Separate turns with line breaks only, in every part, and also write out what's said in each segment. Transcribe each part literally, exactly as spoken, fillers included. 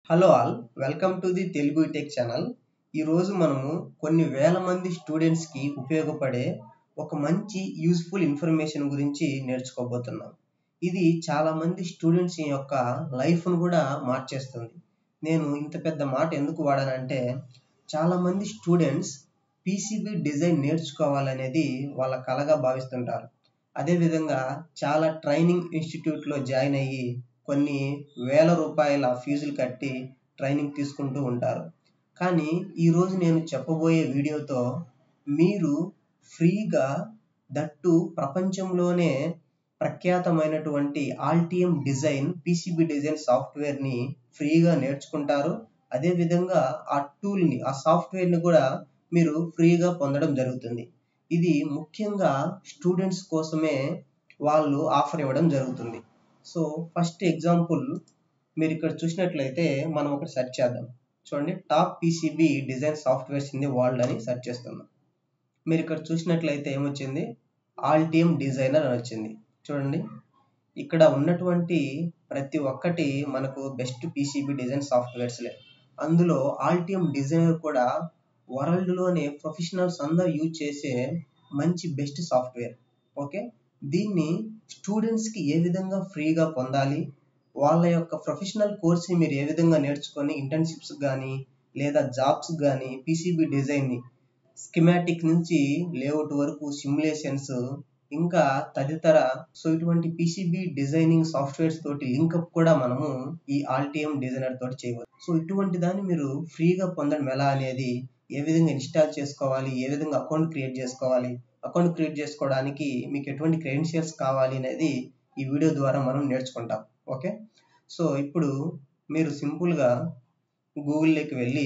Hello all, welcome to the Telugu tech channel. ఈరోజు మనము కొన్ని వేల మంది స్టూడెంట్స్కి ఉపయోగపడే ఒక మంచి యూస్ఫుల్ ఇన్ఫర్మేషన్ గురించి నేర్చుకోబోతున్నాం. ఇది చాలామంది స్టూడెంట్స్ యొక్క లైఫ్ను కూడా మార్చేస్తుంది. నేను ఇంత పెద్ద మాట ఎందుకు వాడానంటే, చాలామంది స్టూడెంట్స్ పీసీబీ డిజైన్ నేర్చుకోవాలనేది వాళ్ళ కలగా భావిస్తుంటారు. అదేవిధంగా చాలా ట్రైనింగ్ ఇన్స్టిట్యూట్లో జాయిన్ అయ్యి కొన్ని వేల రూపాయల ఫీజులు కట్టి ట్రైనింగ్ తీసుకుంటూ ఉంటారు. కానీ ఈరోజు నేను చెప్పబోయే వీడియోతో మీరు ఫ్రీగా, దట్టు ప్రపంచంలోనే ప్రఖ్యాతమైనటువంటి ఆల్టియం డిజైన్ పీసీబీ డిజైన్ సాఫ్ట్వేర్ని ఫ్రీగా నేర్చుకుంటారు. అదేవిధంగా ఆ టూల్ని, ఆ సాఫ్ట్వేర్ని కూడా మీరు ఫ్రీగా పొందడం జరుగుతుంది. ఇది ముఖ్యంగా స్టూడెంట్స్ కోసమే వాళ్ళు ఆఫర్ ఇవ్వడం జరుగుతుంది. సో ఫస్ట్ ఎగ్జాంపుల్ మీరు ఇక్కడ చూసినట్లయితే మనం ఒకటి సెర్చ్ చేద్దాం. చూడండి, top PCB design softwares in the world అని సెర్చ్ చేస్తున్నాం. మీరు ఇక్కడ చూసినట్లయితే ఏమొచ్చింది, ఆల్టియం డిజైనర్ అని వచ్చింది. చూడండి, ఇక్కడ ఉన్నటువంటి ప్రతి ఒక్కటి మనకు బెస్ట్ పీసీబీ డిజైన్ సాఫ్ట్వేర్స్లే. అందులో ఆల్టియం డిజైనర్ కూడా వరల్డ్లోనే ప్రొఫెషనల్స్ అందరూ యూజ్ చేసే మంచి బెస్ట్ సాఫ్ట్వేర్. ఓకే, దీన్ని స్టూడెంట్స్కి ఏ విధంగా ఫ్రీగా పొందాలి, వాళ్ళ యొక్క ప్రొఫెషనల్ కోర్స్ని మీరు ఏ విధంగా నేర్చుకొని ఇంటర్న్షిప్స్ కానీ లేదా జాబ్స్ కానీ పీసీబీ డిజైన్ని స్కిమాటిక్ నుంచి లేఅవుట్ వరకు సిమ్యులేషన్స్ ఇంకా తదితర సో ఇటువంటి పీసీబీ డిజైనింగ్ సాఫ్ట్వేర్స్ తోటి లింకప్ కూడా మనము ఈ ఆల్టియం డిజైనర్ తోటి చేయవచ్చు. సో ఇటువంటి దాన్ని మీరు ఫ్రీగా పొందడం ఎలా అనేది, ఏ విధంగా ఇన్స్టాల్ చేసుకోవాలి, ఏ విధంగా అకౌంట్ క్రియేట్ చేసుకోవాలి, అకౌంట్ క్రియేట్ చేసుకోవడానికి మీకు ఎటువంటి క్రెడెన్షియల్స్ కావాలి అనేది ఈ వీడియో ద్వారా మనం నేర్చుకుంటాం. ఓకే, సో ఇప్పుడు మీరు సింపుల్గా గూగుల్లోకి వెళ్ళి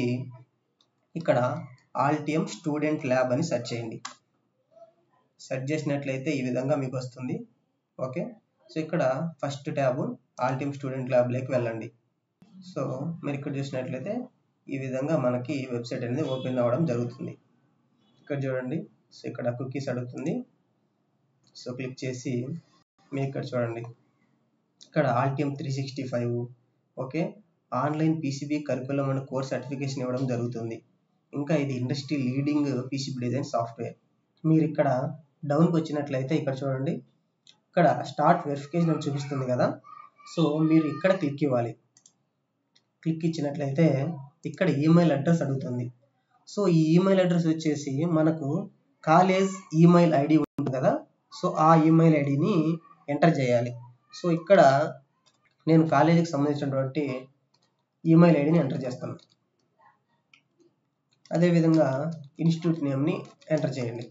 ఇక్కడ ఆల్టియం స్టూడెంట్ ల్యాబ్ అని సెర్చ్ చేయండి. సెర్చ్ చేసినట్లయితే ఈ విధంగా మీకు వస్తుంది. ఓకే, సో ఇక్కడ ఫస్ట్ ట్యాబ్ ఆల్టియం స్టూడెంట్ ల్యాబ్లోకి వెళ్ళండి. సో మీరు ఇక్కడ చూసినట్లయితే ఈ విధంగా మనకి వెబ్సైట్ అనేది ఓపెన్ అవ్వడం జరుగుతుంది. ఇక్కడ చూడండి, సో ఇక్కడ కుకీస్ అడుగుతుంది. సో క్లిక్ చేసి మీరు ఇక్కడ చూడండి, ఇక్కడ Altium three sixty five okay online PCB curriculum and course certification ఇవ్వడం జరుగుతుంది. ఇంకా ఇది industry leading PCB design software. మీరు ఇక్కడ డౌన్కి వచ్చినట్లయితే ఇక్కడ చూడండి, ఇక్కడ స్టార్ట్ వెరిఫికేషన్ అని చూపిస్తుంది కదా. సో మీరు ఇక్కడ క్లిక్ ఇవ్వాలి. క్లిక్ ఇచ్చినట్లయితే ఇక్కడ ఈమెయిల్ అడ్రస్ అడుగుతుంది. సో ఈ ఈమెయిల్ అడ్రస్ వచ్చేసి మనకు కాలేజ్ ఈమెయిల్ ఐడి ఉంటుంది కదా, సో ఆ ఈమెయిల్ ఐడిని ఎంటర్ చేయాలి. సో ఇక్కడ నేను కాలేజీకి సంబంధించినటువంటి ఈమెయిల్ ఐడిని ఎంటర్ చేస్తాను. అదేవిధంగా ఇన్స్టిట్యూట్ నేమ్ని ఎంటర్ చేయండి.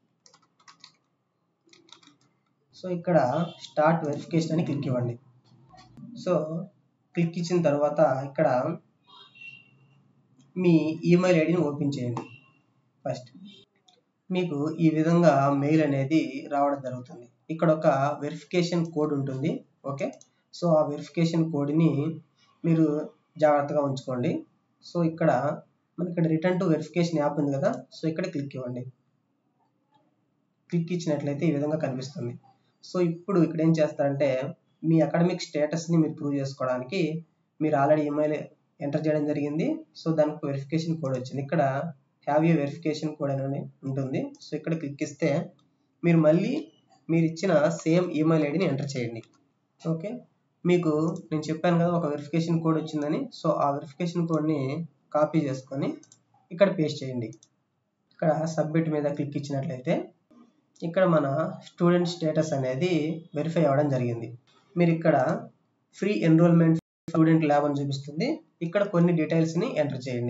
సో ఇక్కడ స్టార్ట్ వెరిఫికేషన్ అని క్లిక్ ఇవ్వండి. సో క్లిక్ ఇచ్చిన తర్వాత ఇక్కడ మీ ఈమెయిల్ ఐడిని ఓపెన్ చేయండి. ఫస్ట్ మీకు ఈ విధంగా మెయిల్ అనేది రావడం జరుగుతుంది. ఇక్కడ ఒక వెరిఫికేషన్ కోడ్ ఉంటుంది. ఓకే, సో ఆ వెరిఫికేషన్ కోడ్ని మీరు జాగ్రత్తగా ఉంచుకోండి. సో ఇక్కడ మనకి ఇక్కడ రిటర్న్ టు వెరిఫికేషన్ యాప్ ఉంది కదా, సో ఇక్కడ క్లిక్ ఇవ్వండి. క్లిక్ ఇచ్చినట్లయితే ఈ విధంగా కనిపిస్తుంది. సో ఇప్పుడు ఇక్కడ ఏం చేస్తారంటే, మీ అకాడమిక్ స్టేటస్ని మీరు ప్రూవ్ చేసుకోవడానికి మీరు ఆల్రెడీ ఈమెయిల్ ఎంటర్ చేయడం జరిగింది. సో దానికి వెరిఫికేషన్ కోడ్ వచ్చింది. ఇక్కడ హ్యావ్ ఏ వెరిఫికేషన్ కోడ్ అని ఉంటుంది. సో ఇక్కడ క్లిక్ ఇస్తే మీరు మళ్ళీ మీరు ఇచ్చిన సేమ్ ఈమెయిల్ ఐడిని ఎంటర్ చేయండి. ఓకే, మీకు నేను చెప్పాను కదా ఒక వెరిఫికేషన్ కోడ్ వచ్చిందని. సో ఆ వెరిఫికేషన్ కోడ్ని కాపీ చేసుకొని ఇక్కడ పేస్ట్ చేయండి. ఇక్కడ సబ్మిట్ మీద క్లిక్ ఇచ్చినట్లయితే ఇక్కడ మన స్టూడెంట్ స్టేటస్ అనేది వెరిఫై అవ్వడం జరిగింది. మీరు ఇక్కడ ఫ్రీ ఎన్రోల్మెంట్ స్టూడెంట్ ల్యాబ్ అని చూపిస్తుంది. ఇక్కడ కొన్ని డీటెయిల్స్ని ఎంటర్ చేయండి.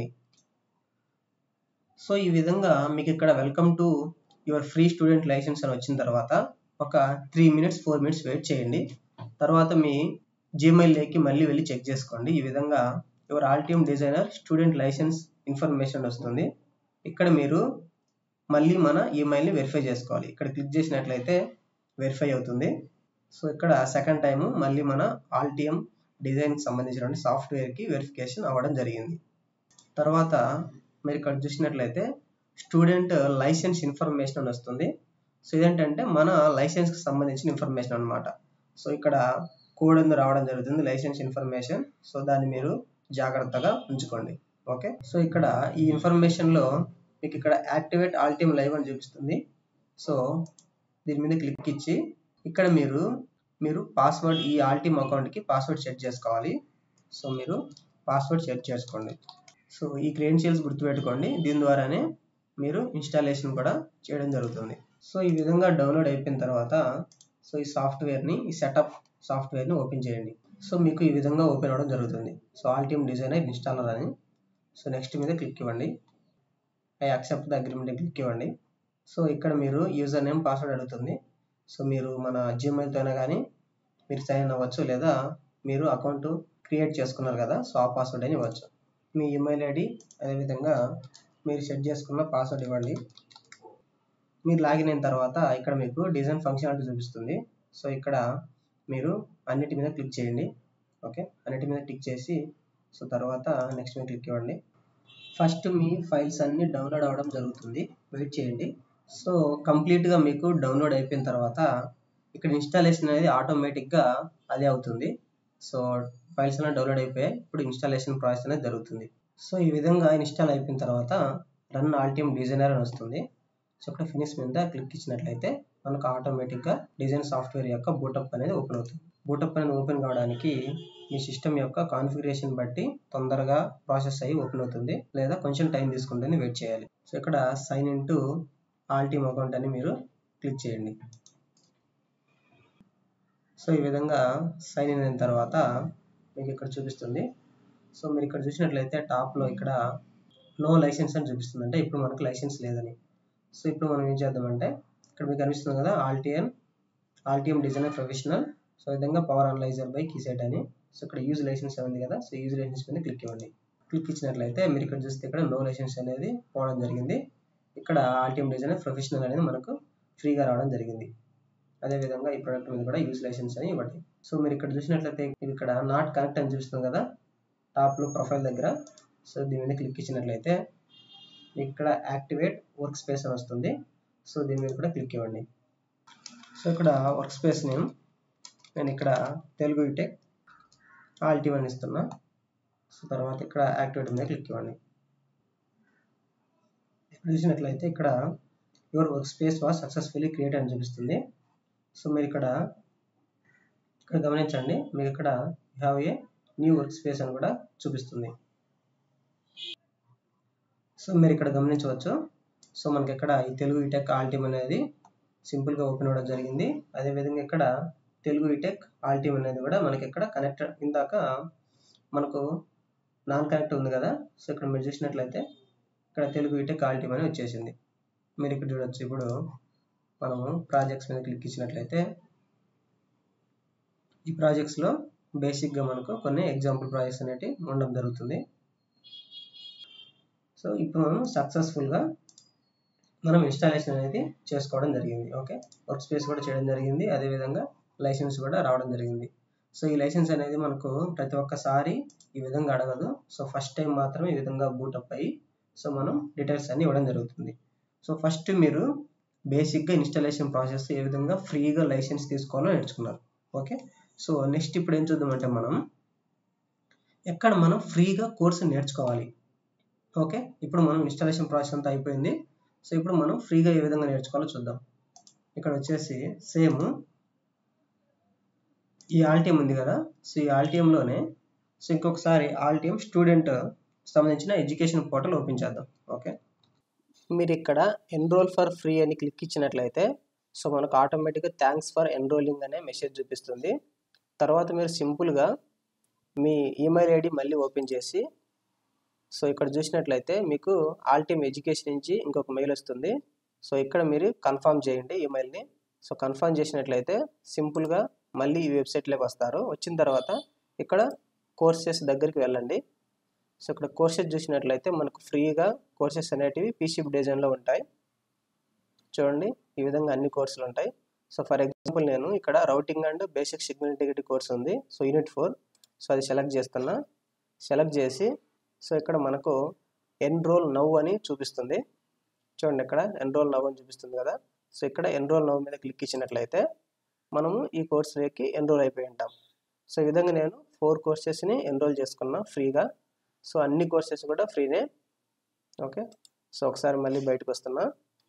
సో ఈ విధంగా మీకు ఇక్కడ welcome to your free student licence అని వచ్చిన తర్వాత ఒక three minutes four minutes wait చేయండి. తర్వాత మీ జీమెయిల్లోకి మళ్ళీ వెళ్ళి చెక్ చేసుకోండి. ఈ విధంగా your Altium designer student licence information వస్తుంది. ఇక్కడ మీరు మళ్ళీ మన ఈమెయిల్ని వెరిఫై చేసుకోవాలి. ఇక్కడ క్లిక్ చేసినట్లయితే వెరిఫై అవుతుంది. సో ఇక్కడ సెకండ్ టైం మళ్ళీ మన ఆల్టియం డిజైన్కి సంబంధించినటువంటి సాఫ్ట్వేర్కి వెరిఫికేషన్ అవ్వడం జరిగింది. తర్వాత మీరు ఇక్కడ చూసినట్లయితే స్టూడెంట్ లైసెన్స్ ఇన్ఫర్మేషన్ అని వస్తుంది. సో ఇదేంటంటే మన లైసెన్స్కి సంబంధించిన ఇన్ఫర్మేషన్ అనమాట. సో ఇక్కడ కోడ్ రావడం జరుగుతుంది, లైసెన్స్ ఇన్ఫర్మేషన్. సో దాన్ని మీరు జాగ్రత్తగా ఉంచుకోండి. ఓకే, సో ఇక్కడ ఈ ఇన్ఫర్మేషన్లో మీకు ఇక్కడ యాక్టివేట్ ఆల్ టీమ్ లైవ్ అని చూపిస్తుంది. సో దీని మీద క్లిక్ ఇచ్చి ఇక్కడ మీరు మీరు పాస్వర్డ్ ఈ ఆల్ టీమ్ అకౌంట్కి పాస్వర్డ్ సెట్ చేసుకోవాలి. సో మీరు పాస్వర్డ్ సెట్ చేసుకోండి. సో ఈ క్రెడెన్షియల్స్ గుర్తుపెట్టుకోండి, దీని ద్వారానే మీరు ఇన్స్టాలేషన్ కూడా చేయడం జరుగుతుంది. సో ఈ విధంగా డౌన్లోడ్ అయిపోయిన తర్వాత సో ఈ సాఫ్ట్వేర్ని ఈ సెటప్ సాఫ్ట్వేర్ని ఓపెన్ చేయండి. సో మీకు ఈ విధంగా ఓపెన్ అవ్వడం జరుగుతుంది. So Altium designer installer అని. సో నెక్స్ట్ మీద క్లిక్ ఇవ్వండి. I accept the agreement click ఇవ్వండి. సో ఇక్కడ మీరు యూజర్ నేమ్ పాస్వర్డ్ అడుగుతుంది. సో మీరు మన జీమెయిల్తో అయినా కానీ మీరు సైన్ ఇన్ అవ్వచ్చు, లేదా మీరు అకౌంట్ క్రియేట్ చేసుకున్నారు కదా, సో ఆ పాస్వర్డ్ అని ఇవ్వచ్చు. మీ ఈమెయిల్ ఐడి అదేవిధంగా మీరు సెట్ చేసుకున్న పాస్వర్డ్ ఇవ్వండి. మీరు లాగిన్ అయిన తర్వాత ఇక్కడ మీకు డిజైన్ ఫంక్షనాలిటీ చూపిస్తుంది. సో ఇక్కడ మీరు అన్నిటి మీద క్లిక్ చేయండి. ఓకే, అన్నిటి మీద క్లిక్ చేసి సో తర్వాత నెక్స్ట్ మీద క్లిక్ ఇవ్వండి. ఫస్ట్ మీ ఫైల్స్ అన్నీ డౌన్లోడ్ అవ్వడం జరుగుతుంది, వెయిట్ చేయండి. సో కంప్లీట్గా మీకు డౌన్లోడ్ అయిపోయిన తర్వాత ఇక్కడ ఇన్స్టాలేషన్ అనేది ఆటోమేటిక్గా అదే అవుతుంది. సో ఫైల్స్ అన్నీ డౌన్లోడ్ అయిపోయాయి, ఇప్పుడు ఇన్స్టాలేషన్ ప్రాసెస్ అనేది జరుగుతుంది. సో ఈ విధంగా ఇన్స్టాల్ అయిపోయిన తర్వాత రన్ ఆల్ టీమ్ డిజైనర్ అని వస్తుంది. సో ఇక్కడ ఫినిష్ మీద క్లిక్ ఇచ్చినట్లయితే మనకు ఆటోమేటిక్గా డిజైన్ సాఫ్ట్వేర్ యొక్క బూటప్ అనేది ఓపెన్ అవుతుంది. బూటప్ అనేది ఓపెన్ కావడానికి మీ సిస్టమ్ యొక్క కాన్ఫిగరేషన్ బట్టి తొందరగా ప్రాసెస్ అయ్యి ఓపెన్ అవుతుంది, లేదా కొంచెం టైం తీసుకుంటుంది, వెయిట్ చేయాలి. సో ఇక్కడ sign in to Altium account అని మీరు క్లిక్ చేయండి. సో ఈ విధంగా సైన్ ఇన్ అయిన తర్వాత మీకు ఇక్కడ చూపిస్తుంది. సో మీరు ఇక్కడ చూసినట్లయితే టాప్లో ఇక్కడ నో లైసెన్స్ అని చూపిస్తుంది, అంటే ఇప్పుడు మనకు లైసెన్స్ లేదని. సో ఇప్పుడు మనం ఏం చేద్దామంటే ఇక్కడ మీకు కనిపిస్తుంది కదా Altium Altium designer professional, so ఈ విధంగా పవర్ అనలైజర్ బై కీసెట్ అని. సో ఇక్కడ యూజ్ లైసెన్స్ ఉంది కదా, సో యూజ్ లైసెన్స్ మీద క్లిక్ ఇవ్వండి. క్లిక్ ఇచ్చినట్లయితే మీరు ఇక్కడ చూస్తే ఇక్కడ నో లైసెన్స్ అనేది పోవడం జరిగింది. ఇక్కడ ఆల్టీఎం డిజైనర్ ప్రొఫెషనల్ అనేది మనకు ఫ్రీగా రావడం జరిగింది. అదేవిధంగా ఈ ప్రోడక్ట్ మీద కూడా యూజ్ లైసెన్స్ అని ఇవ్వండి. సో మీరు ఇక్కడ చూసినట్లయితే ఇది ఇక్కడ నాట్ కనెక్ట్ అని చూపిస్తుంది కదా టాప్లో ప్రొఫైల్ దగ్గర. సో దీని మీద క్లిక్ ఇచ్చినట్లయితే ఇక్కడ యాక్టివేట్ వర్క్ స్పేస్ అని వస్తుంది. సో దీని మీద కూడా క్లిక్ ఇవ్వండి. సో ఇక్కడ వర్క్ స్పేస్ నేమ్ నేను ఇక్కడ తెలుగు టెక్ ఆల్ టీమ్ అని ఇస్తున్నా. సో తర్వాత ఇక్కడ యాక్టివేట్ మీద క్లిక్ ఇవ్వండి. ఇక్కడ చూసినట్లయితే ఇక్కడ your work space was successfully create అని చూపిస్తుంది. సో మీరు ఇక్కడ ఇక్కడ గమనించండి, మీకు ఇక్కడ have a new work space అని కూడా చూపిస్తుంది. సో మీరు ఇక్కడ గమనించవచ్చు. సో మనకి ఇక్కడ ఈ తెలుగు టెక్ ఆల్ టీమ్ అనేది సింపుల్గా ఓపెన్ అవ్వడం జరిగింది. అదేవిధంగా ఇక్కడ తెలుగు టెక్ ఆల్ టీమ్ అనేది కూడా మనకి ఇక్కడ కనెక్ట్, ఇందాక మనకు నాన్ కనెక్ట్ ఉంది కదా, సో ఇక్కడ మీరు చూసినట్లయితే ఇక్కడ తెలుగు టెక్ ఆల్ టీమ్ అని వచ్చేసింది. మీరు ఇక్కడ చూడొచ్చు. ఇప్పుడు మనము ప్రాజెక్ట్స్ మీద క్లిక్ ఇచ్చినట్లయితే ఈ ప్రాజెక్ట్స్లో బేసిక్గా మనకు కొన్ని ఎగ్జాంపుల్ ప్రాజెక్ట్స్ అనేవి ఉండడం జరుగుతుంది. సో ఇప్పుడు మనం సక్సెస్ఫుల్గా మనం ఇన్స్టాలేషన్ అనేది చేసుకోవడం జరిగింది. ఓకే, వర్క్ స్పేస్ కూడా చేయడం జరిగింది, అదేవిధంగా లైసెన్స్ కూడా రావడం జరిగింది. సో ఈ లైసెన్స్ అనేది మనకు ప్రతి ఒక్కసారి ఈ విధంగా అడగదు. సో ఫస్ట్ టైం మాత్రమే ఈ విధంగా బూటప్ అయ్యి సో మనం డీటెయిల్స్ అన్ని ఇవ్వడం జరుగుతుంది. సో ఫస్ట్ మీరు బేసిక్గా ఇన్స్టాలేషన్ ప్రాసెస్ ఏ విధంగా ఫ్రీగా లైసెన్స్ తీసుకోవాలో నేర్చుకున్నారు. ఓకే, సో నెక్స్ట్ ఇప్పుడు ఏం చూద్దామంటే మనం ఎక్కడ మనం ఫ్రీగా కోర్సు నేర్చుకోవాలి. ఓకే, ఇప్పుడు మనం ఇన్స్టాలేషన్ ప్రాసెస్ అంతా అయిపోయింది. సో ఇప్పుడు మనం ఫ్రీగా ఏ విధంగా నేర్చుకోవాలో చూద్దాం. ఇక్కడ వచ్చేసి సేమ్ ఈ ఆల్టీఎం ఉంది కదా, సో ఈ ఆల్టీఎంలోనే సో ఇంకొకసారి ఆల్టీఎం స్టూడెంట్ సంబంధించిన ఎడ్యుకేషన్ పోర్టల్ ఓపెన్ చేద్దాం. ఓకే, మీరు ఇక్కడ ఎన్రోల్ ఫర్ ఫ్రీ అని క్లిక్ ఇచ్చినట్లయితే సో మనకు ఆటోమేటిక్గా థ్యాంక్స్ ఫర్ ఎన్రోలింగ్ అనే మెసేజ్ చూపిస్తుంది. తర్వాత మీరు సింపుల్గా మీ ఈమెయిల్ ఐడి మళ్ళీ ఓపెన్ చేసి సో ఇక్కడ చూసినట్లయితే మీకు ఆల్టీఎం ఎడ్యుకేషన్ నుంచి ఇంకొక మెయిల్ వస్తుంది. సో ఇక్కడ మీరు కన్ఫర్మ్ చేయండి ఈమెయిల్ని. సో కన్ఫర్మ్ చేసినట్లయితే సింపుల్గా మళ్ళీ ఈ వెబ్సైట్లోకి వస్తారు. వచ్చిన తర్వాత ఇక్కడ కోర్సెస్ దగ్గరికి వెళ్ళండి. సో ఇక్కడ కోర్సెస్ చూసినట్లయితే మనకు ఫ్రీగా కోర్సెస్ అనేటివి పీసీబీ డిజైన్లో ఉంటాయి. చూడండి, ఈ విధంగా అన్ని కోర్సులు ఉంటాయి. సో ఫర్ ఎగ్జాంపుల్ నేను ఇక్కడ routing and basic signal integrity course ఉంది. సో యూనిట్ ఫోర్, సో అది సెలెక్ట్ చేస్తున్నా. సెలెక్ట్ చేసి సో ఇక్కడ మనకు ఎన్రోల్ నౌ అని చూపిస్తుంది. చూడండి, ఇక్కడ ఎన్రోల్ నౌ అని చూపిస్తుంది కదా. సో ఇక్కడ ఎన్రోల్ నౌ మీద క్లిక్ ఇచ్చినట్లయితే మనము ఈ కోర్సులోకి ఎన్రోల్ అయిపోయి ఉంటాం. సో ఈ విధంగా నేను ఫోర్ కోర్సెస్ని ఎన్రోల్ చేసుకున్నా ఫ్రీగా. సో అన్ని కోర్సెస్ కూడా ఫ్రీనే. ఓకే, సో ఒకసారి మళ్ళీ బయటకు వస్తున్నా.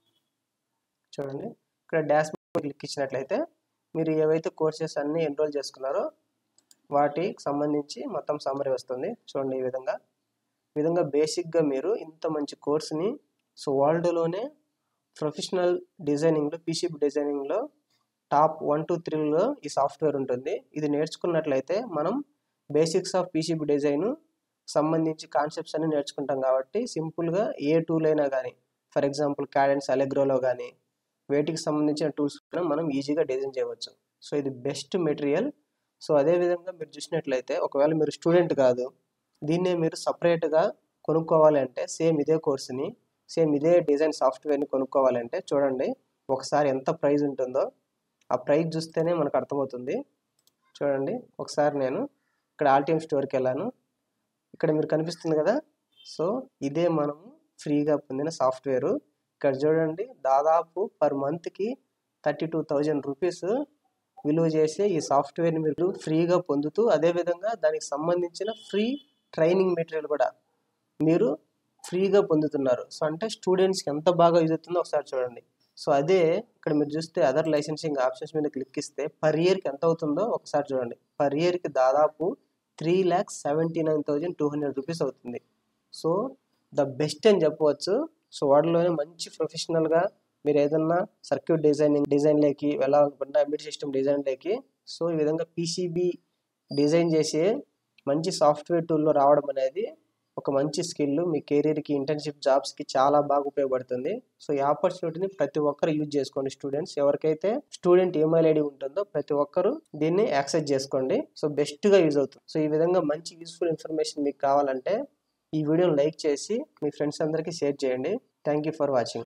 చూడండి, ఇక్కడ డాష్ బోర్డ్ క్లిక్ ఇచ్చినట్లయితే మీరు ఏవైతే కోర్సెస్ అన్నీ ఎన్రోల్ చేసుకున్నారో వాటికి సంబంధించి మొత్తం సమ్మరీ వస్తుంది. చూడండి ఈ విధంగా ఈ విధంగా బేసిక్గా మీరు ఇంత మంచి కోర్స్ని, సో వరల్డ్లోనే ప్రొఫెషనల్ డిజైనింగ్లో, పీసీబీ డిజైనింగ్లో టాప్ వన్ టూ త్రీలో ఈ సాఫ్ట్వేర్ ఉంటుంది. ఇది నేర్చుకున్నట్లయితే మనం బేసిక్స్ ఆఫ్ పీసీబీ డిజైన్ సంబంధించి కాన్సెప్ట్స్ అన్ని నేర్చుకుంటాం కాబట్టి సింపుల్గా ఏ టూల్ అయినా కానీ, ఫర్ ఎగ్జాంపుల్ క్యాడెన్స్, అలెగ్రోలో కానీ వేటికి సంబంధించిన టూల్స్ మనం ఈజీగా డిజైన్ చేయవచ్చు. సో ఇది బెస్ట్ మెటీరియల్. సో అదేవిధంగా మీరు చూసినట్లయితే ఒకవేళ మీరు స్టూడెంట్ కాదు, దీన్నే మీరు సపరేట్గా కొనుక్కోవాలంటే సేమ్ ఇదే కోర్సుని, సేమ్ ఇదే డిజైన్ సాఫ్ట్వేర్ని కొనుక్కోవాలంటే చూడండి ఒకసారి ఎంత ప్రైస్ ఉంటుందో. ఆ ప్రైస్ చూస్తేనే మనకు అర్థమవుతుంది. చూడండి ఒకసారి నేను ఇక్కడ ఆల్టిఎం స్టోర్కి వెళ్ళాను. ఇక్కడ మీరు కనిపిస్తుంది కదా, సో ఇదే మనము ఫ్రీగా పొందిన సాఫ్ట్వేరు. ఇక్కడ చూడండి దాదాపు పర్ మంత్కి థర్టీ టూ థౌజండ్ రూపీస్ విలువ చేసే ఈ సాఫ్ట్వేర్ని మీరు ఫ్రీగా పొందుతూ, అదేవిధంగా దానికి సంబంధించిన ఫ్రీ ట్రైనింగ్ మెటీరియల్ కూడా మీరు ఫ్రీగా పొందుతున్నారు. సో అంటే స్టూడెంట్స్కి ఎంత బాగా యూజ్ అవుతుందో ఒకసారి చూడండి. సో అదే ఇక్కడ మీరు చూస్తే అదర్ లైసెన్సింగ్ ఆప్షన్స్ మీద క్లిక్ ఇస్తే పర్ ఇయర్కి ఎంత అవుతుందో ఒకసారి చూడండి. పర్ ఇయర్కి దాదాపు three lakhs seventy nine thousand two hundred rupees అవుతుంది. సో ద బెస్ట్ అని చెప్పవచ్చు. సో వాటిలోనే మంచి ప్రొఫెషనల్గా మీరు ఏదన్నా సర్క్యూట్ డిజైనింగ్ డిజైన్లోకి వెళ్ళాలనుకుంటే, ఎంబెడెడ్ సిస్టమ్ డిజైన్లోకి, సో ఈ విధంగా పీసీబీ డిజైన్ చేసే మంచి సాఫ్ట్వేర్ టూల్లో రావడం అనేది ఒక మంచి స్కిల్. మీ కెరీర్కి, ఇంటర్న్షిప్ జాబ్స్కి చాలా బాగా ఉపయోగపడుతుంది. సో ఈ ఆపర్చునిటీని ప్రతి ఒక్కరు యూజ్ చేసుకోండి. స్టూడెంట్స్ ఎవరికైతే స్టూడెంట్ ఈమెయిల్ ఐడి ఉంటుందో ప్రతి ఒక్కరు దీన్ని యాక్సెస్ చేసుకోండి. సో బెస్ట్గా యూజ్ అవుతుంది. సో ఈ విధంగా మంచి యూస్ఫుల్ ఇన్ఫర్మేషన్ మీకు కావాలంటే ఈ వీడియోని లైక్ చేసి మీ ఫ్రెండ్స్ అందరికీ షేర్ చేయండి. Thank you for watching.